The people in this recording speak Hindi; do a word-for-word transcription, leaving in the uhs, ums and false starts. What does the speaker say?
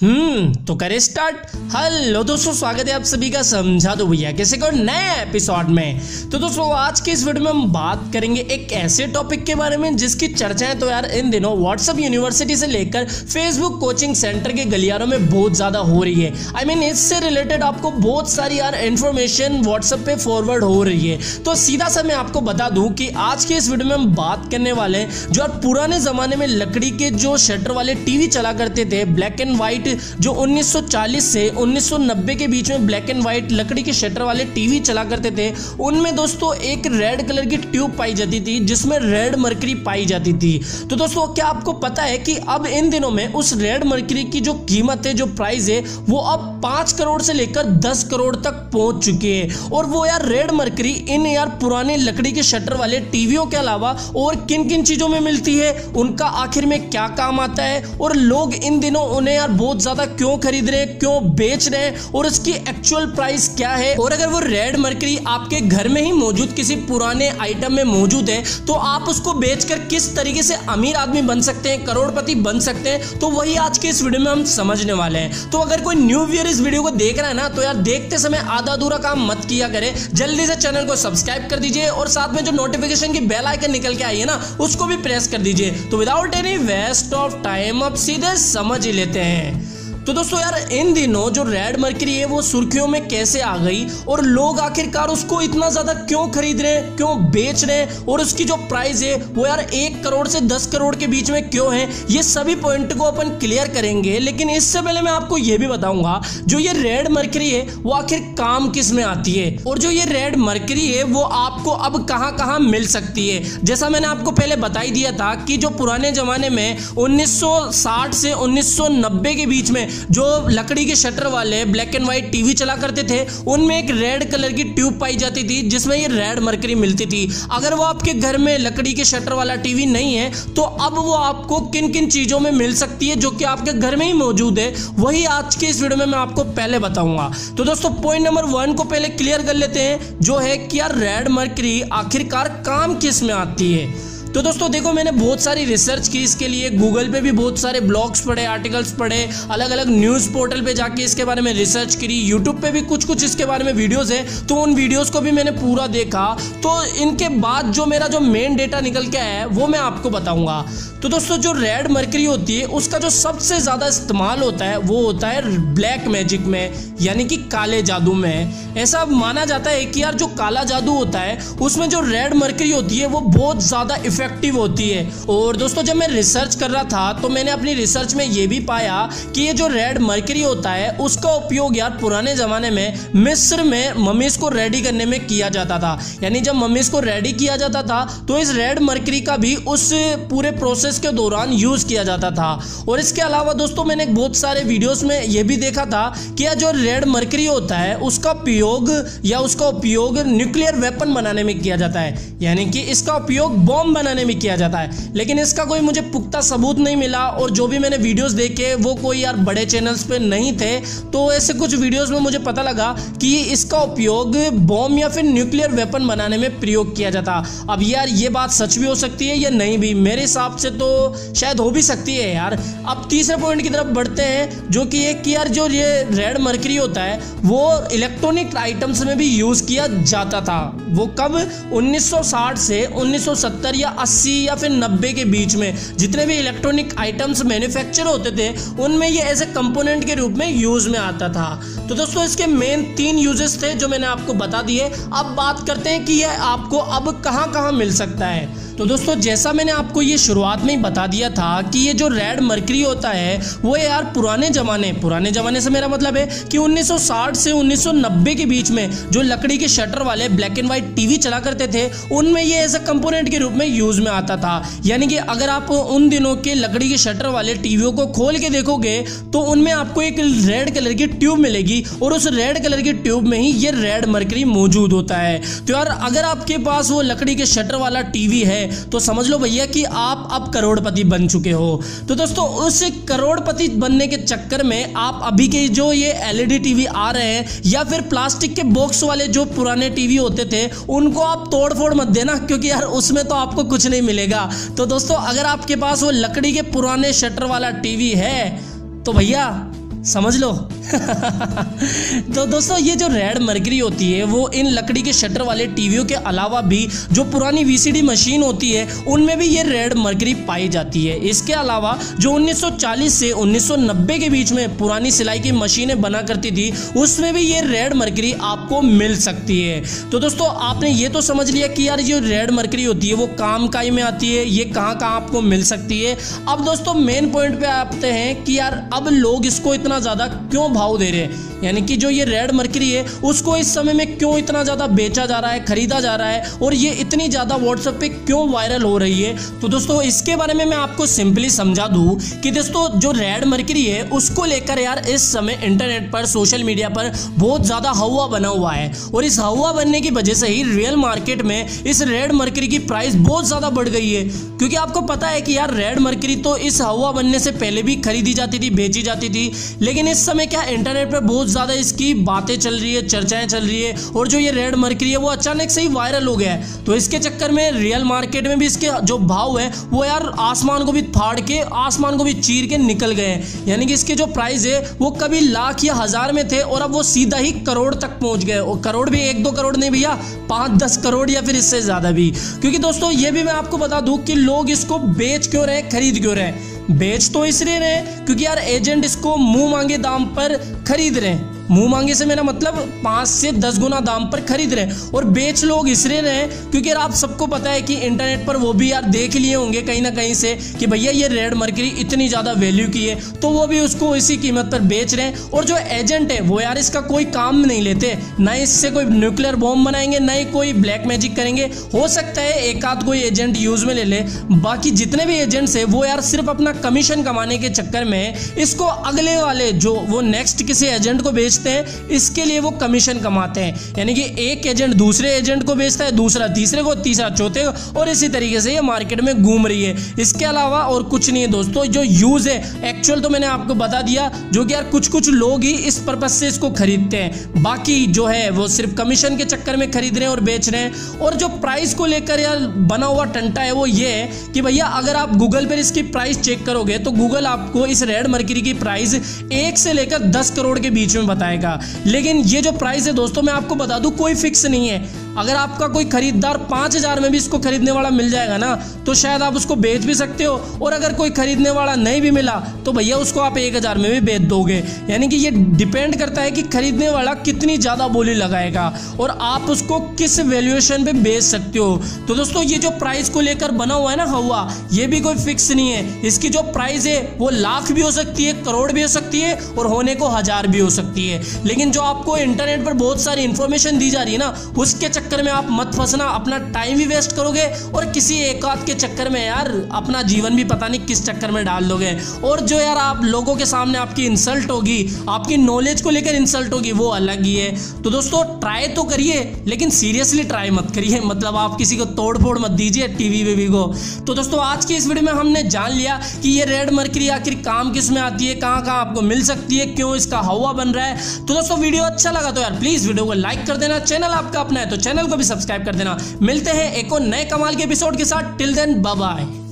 हम्म तो करे स्टार्ट। हेलो दोस्तों, स्वागत है आप सभी का समझा दो भैया किसी को नए एपिसोड में। तो दोस्तों आज के इस वीडियो में हम बात करेंगे एक ऐसे टॉपिक के बारे में जिसकी चर्चाएं तो यार इन दिनों व्हाट्सएप यूनिवर्सिटी से लेकर फेसबुक कोचिंग सेंटर के गलियारों में बहुत ज्यादा हो रही है। आई I मीन mean, इससे रिलेटेड आपको बहुत सारी यार इन्फॉर्मेशन व्हाट्सएप पे फॉरवर्ड हो रही है। तो सीधा सा मैं आपको बता दूं कि आज के इस वीडियो में हम बात करने वाले हैं जो यार पुराने जमाने में लकड़ी के जो शटर वाले टीवी चला करते थे, ब्लैक एंड व्हाइट, जो उन्नीस सौ चालीस से उन्नीस सौ नब्बे के बीच में ब्लैक एंड व्हाइट लकड़ी के शटर वाले टीवी चला करते थे। उनमें दोस्तों एक रेड कलर की ट्यूब पाई जाती थी जिसमें रेड मरकरी पाई जाती थी। तो दोस्तों क्या आपको पता है कि अब इन दिनों में उस रेड मरकरी की जो कीमत है, जो प्राइस है, वो अब पांच करोड़ से लेकर दस करोड़ तक पहुंच चुकी है। और वो यार रेड मरकरी इन यार पुराने लकड़ी के शटर वाले टीवियों के अलावा और किन किन चीजों में मिलती है, उनका आखिर में क्या काम आता है, और लोग इन दिनों उन्हें यार बहुत ज्यादा क्यों खरीद रहे हैं, क्यों बेच रहे हैं, और उसकी एक्चुअल प्राइस क्या है। और अगर वो रेड मरकरी आपके घर में ही मौजूद किसी पुराने आइटम में मौजूद है तो आप उसको बेचकर किस तरीके से अमीर आदमी बन सकते हैं, करोड़पति बन सकते हैं, तो वही आज के इस वीडियो में हम समझने वाले हैं। तो अगर कोई न्यू व्यूअर इस वीडियो को देख रहा है ना, तो यार देखते समय आधा अधूरा काम मत किया करे, जल्दी से चैनल को सब्सक्राइब कर दीजिए और साथ में जो नोटिफिकेशन की बेल आइकन निकल के आई है ना, उसको भी प्रेस कर दीजिए। तो without any waste of time अब सीधे समझ ही लेते हैं। तो दोस्तों यार इन दिनों जो रेड मरकरी है वो सुर्खियों में कैसे आ गई, और लोग आखिरकार उसको इतना ज्यादा क्यों खरीद रहे हैं, क्यों बेच रहे हैं, और उसकी जो प्राइस है वो यार एक करोड़ से दस करोड़ के बीच में क्यों है, ये सभी पॉइंट को अपन क्लियर करेंगे। लेकिन इससे पहले मैं आपको ये भी बताऊंगा जो ये रेड मरकरी है वो आखिर काम किस में आती है, और जो ये रेड मरकरी है वो आपको अब कहां कहां मिल सकती है। जैसा मैंने आपको पहले बता ही दिया था कि जो पुराने जमाने में उन्नीस सौ साठ से उन्नीस सौ नब्बे के बीच में जो लकड़ी के शटर वाले ब्लैक एंड व्हाइट टीवी चला करते थे, उनमें एक रेड कलर की ट्यूब पाई जाती थी जिसमें ये रेड मरकरी मिलती थी। अगर वो आपके घर में लकड़ी के शटर वाला टीवी नहीं है तो अब वो आपको किन किन चीजों में मिल सकती है जो कि आपके घर में ही मौजूद है, वही आज के इस वीडियो में मैं आपको पहले बताऊंगा। तो दोस्तों पॉइंट नंबर वन को पहले क्लियर कर लेते हैं, जो है कि यार रेड मरकरी आखिरकार काम किस में आती है। तो दोस्तों देखो, मैंने बहुत सारी रिसर्च की इसके लिए, गूगल पे भी बहुत सारे ब्लॉग्स पढ़े, आर्टिकल्स पढ़े, अलग अलग न्यूज़ पोर्टल पे जाके इसके बारे में रिसर्च करी, यूट्यूब पे भी कुछ कुछ इसके बारे में वीडियोस है, तो उन वीडियोस को भी मैंने पूरा देखा। तो इनके बाद जो मेरा जो मेन डेटा निकल के आया है वो मैं आपको बताऊंगा। तो दोस्तों जो रेड मरकरी होती है उसका जो सबसे ज़्यादा इस्तेमाल होता है वो होता है ब्लैक मैजिक में, यानी कि काले जादू में। ऐसा माना जाता है कि यार जो काला जादू होता है उसमें जो रेड मरकरी होती है वो बहुत ज़्यादा इफेक्टिव होती है। और दोस्तों जब मैं रिसर्च कर रहा था तो मैंने अपनी रिसर्च में ये भी पाया कि ये जो रेड मरकरी होता है उसका उपयोग यार पुराने ज़माने में मिस्र में मम्मीज़ को रेडी करने में किया जाता था। यानी जब मम्मीज़ को रेडी किया जाता था तो इस रेड मरकरी का भी उस पूरे प्रोसेस के दौरान यूज़ किया जाता था। और इसके अलावा दोस्तों मैंने बहुत सारे वीडियोस में ये भी देखा था कि यह जो रेड मरकरी होता है उसका उपयोग या उसका उपयोग न्यूक्लियर वेपन बनाने में किया जाता है, यानी कि इसका उपयोग बॉम्ब बनाने में किया जाता है। लेकिन इसका कोई मुझे पुख्ता सबूत नहीं मिला, और जो भी मैंने वीडियोस देखे वो कोई यार बड़े चैनल्स पे नहीं थे। तो ऐसे कुछ वीडियोस में मुझे पता लगा कि इसका उपयोग बॉम्ब या फिर न्यूक्लियर वेपन बनाने में प्रयोग किया जाता। अब यार ये बात सच भी हो सकती है या नहीं भी, मेरे हिसाब से तो शायद हो भी सकती है यार। अब तीसरे पॉइंट की तरफ बढ़ते हैं, जो कि एक कि यार जो ये रेड मरकरी होता है वो इलेक्ट्रॉनिक आइटम्स में भी यूज किया जाता था। वो कब? उन्नीस सौ साठ से उन्नीस सौ सत्तर या अस्सी या फिर नब्बे के बीच में जितने भी इलेक्ट्रॉनिक आइटम्स मैन्युफैक्चर होते थे उनमें ये एज ए कंपोनेंट के रूप में यूज में आता था। तो दोस्तों इसके मेन तीन यूजेस थे जो मैंने आपको बता दिए। अब बात करते हैं कि यह आपको अब कहां कहां मिल सकता है। तो दोस्तों जैसा मैंने आपको ये शुरुआत में ही बता दिया था कि ये जो रेड मरकरी होता है वो यार पुराने ज़माने पुराने ज़माने से मेरा मतलब है कि उन्नीस सौ साठ से उन्नीस सौ नब्बे के बीच में जो लकड़ी के शटर वाले ब्लैक एंड व्हाइट टीवी चला करते थे उनमें ये ऐसा कंपोनेंट के रूप में यूज में आता था। यानी कि अगर आप उन दिनों के लकड़ी के शटर वाले टीवियों को खोल के देखोगे तो उनमें आपको एक रेड कलर की ट्यूब मिलेगी, और उस रेड कलर की ट्यूब में ही ये रेड मरकरी मौजूद होता है। तो यार अगर आपके पास वो लकड़ी के शटर वाला टीवी है तो समझ लो भैया कि आप अब करोड़पति बन चुके हो। तो दोस्तों उस करोड़पति बनने के चक्कर में आप अभी के जो ये एलईडी टीवी आ रहे हैं या फिर प्लास्टिक के बॉक्स वाले जो पुराने टीवी होते थे उनको आप तोड़ फोड़ मत देना, क्योंकि यार उसमें तो आपको कुछ नहीं मिलेगा। तो दोस्तों अगर आपके पास वो लकड़ी के पुराने शटर वाला टीवी है तो भैया समझ लो। तो दोस्तों ये जो रेड मरकरी होती है वो इन लकड़ी के शटर वाले टीवियों के अलावा भी जो पुरानी वीसीडी मशीन होती है उनमें भी ये रेड मरकरी पाई जाती है। इसके अलावा जो उन्नीस सौ चालीस से उन्नीस सौ नब्बे के बीच में पुरानी सिलाई की मशीनें बना करती थी उसमें भी ये रेड मरकरी आपको मिल सकती है। तो दोस्तों आपने ये तो समझ लिया कि यार जो रेड मरकरी होती है वो काम काई में आती है, ये कहाँ कहाँ आपको मिल सकती है। अब दोस्तों मेन पॉइंट पे आते हैं कि यार अब लोग इसको इतना ज़्यादा क्यों भाव दे रहे हैं, यानी कि जो ये रेड मरकरी है उसको इस समय में क्यों इतना ज़्यादा बेचा जा रहा है, खरीदा जा रहा है और ये इतनी ज़्यादा व्हाट्सएप पे क्यों वायरल हो रही है। तो दोस्तों इसके बारे में मैं आपको सिंपली समझा दूं कि दोस्तों जो रेड मरकरी है उसको लेकर यार इस समय इंटरनेट पर, सोशल मीडिया पर बहुत ज़्यादा हवा बना हुआ है और इस हवा बनने की वजह से ही रियल मार्केट में इस रेड मरकरी की प्राइस बहुत ज़्यादा बढ़ गई है। क्योंकि आपको पता है कि यार रेड मरकरी तो इस हवा बनने से पहले भी खरीदी जाती थी, बेची जाती थी, लेकिन इस समय क्या इंटरनेट पर बहुत ज़्यादा इसकी बातें चल रही है, चर्चाएं चल रही है और जो ये रेड मरकरी है वो अचानक से ही वायरल हो गया है। तो इसके चक्कर में रियल मार्केट में भी इसके जो भाव है वो यार आसमान को भी फाड़ के, आसमान को भी चीर के निकल गए हैं। यानी कि इसके जो प्राइस है वो कभी लाख या हजार में थे और अब वो सीधा ही करोड़ तक पहुंच गए। और करोड़ भी एक दो करोड़ नहीं भैया, पांच दस करोड़ या फिर इससे ज्यादा भी। क्योंकि दोस्तों ये भी मैं आपको बता दूं कि लोग इसको बेच क्यों रहे, खरीद क्यों रहे। बेच तो इसलिए रहे क्योंकि यार एजेंट इसको मुंह मांगे दाम पर खरीद रहे हैं। मुंह मांगे से मेरा मतलब पाँच से दस गुना दाम पर खरीद रहे हैं। और बेच लोग इसलिए रहे हैं क्योंकि यार आप सबको पता है कि इंटरनेट पर वो भी यार देख लिए होंगे कहीं ना कहीं से कि भैया ये रेड मरकरी इतनी ज़्यादा वैल्यू की है, तो वो भी उसको इसी कीमत पर बेच रहे हैं। और जो एजेंट है वो यार इसका कोई काम नहीं लेते, ना इससे कोई न्यूक्लियर बॉम्ब बनाएंगे, ना ही कोई ब्लैक मैजिक करेंगे। हो सकता है एक आध कोई एजेंट यूज में ले ले, बाकी जितने भी एजेंट्स है वो यार सिर्फ अपना कमीशन कमाने के चक्कर में इसको अगले वाले जो वो नेक्स्ट किसी एजेंट को बेचते हैं, इसके लिए वो कमीशन कमाते हैं। यानी कि एक एजेंट दूसरे एजेंट को बेचता है, दूसरा तीसरे को, तीसरा चौथे को, और इसी तरीके से ये मार्केट में घूम रही है। इसके अलावा और कुछ नहीं है दोस्तों। जो यूज है एक्चुअल तो मैंने आपको बता दिया, जो कि यार कुछ कुछ लोग ही इस पर्पज से इसको खरीदते हैं, बाकी जो है वो सिर्फ कमीशन के चक्कर में खरीद रहे हैं और बेच रहे हैं। और जो प्राइस को लेकर यार बना हुआ टंटा है वो ये है कि भैया अगर आप गूगल पर इसकी प्राइस चेक करोगे तो गूगल आपको इस रेड मरकरी की प्राइस एक से लेकर दस करोड़ के बीच में बताएगा। लेकिन ये जो प्राइस है दोस्तों मैं आपको बता दूं कोई फिक्स नहीं है। अगर आपका कोई खरीदार पाँच हजार में भी इसको खरीदने वाला मिल जाएगा ना तो शायद आप उसको बेच भी सकते हो, और अगर कोई खरीदने वाला नहीं भी मिला तो भैया उसको आप एक हजार में भी बेच दोगे। यानी कि ये डिपेंड करता है कि खरीदने वाला कितनी ज़्यादा बोली लगाएगा और आप उसको किस वैल्यूएशन पे बेच सकते हो। तो दोस्तों ये जो प्राइस को लेकर बना हुआ है ना हवा, ये भी कोई फिक्स नहीं है। इसकी जो प्राइस है वो लाख भी हो सकती है, करोड़ भी हो सकती है और होने को हजार भी हो सकती है। लेकिन जो आपको इंटरनेट पर बहुत सारी इंफॉर्मेशन दी जा रही है ना, उसके चक्कर में आप मत फंसना, अपना टाइम भी वेस्ट करोगे और किसी एक आध के चक्कर में यार अपना जीवन भी पता नहीं किस चक्कर में डाल दोगे। और जो यार आप लोगों के सामने आपकी इंसल्ट होगी, आपकी नॉलेज को लेकर इंसल्ट होगी, वो अलग ही है। तो दोस्तों ट्राई तो करिए लेकिन सीरियसली ट्राई मत करिए, मतलब आप किसी को तोड़ फोड़ मत दीजिए टीवी वीवी को। तो दोस्तों आज की इस वीडियो में हमने जान लिया कि ये रेड मरकरी आखिर काम किस में आती है, कहाँ कहाँ आपको मिल सकती है, क्यों इसका हवा बन रहा है। तो दोस्तों वीडियो अच्छा लगा तो यार प्लीज वीडियो को लाइक कर देना, चैनल आपका अपना है तो चैनल को भी सब्सक्राइब कर देना। मिलते हैं एक और नए कमाल के एपिसोड के साथ। Till then bye bye.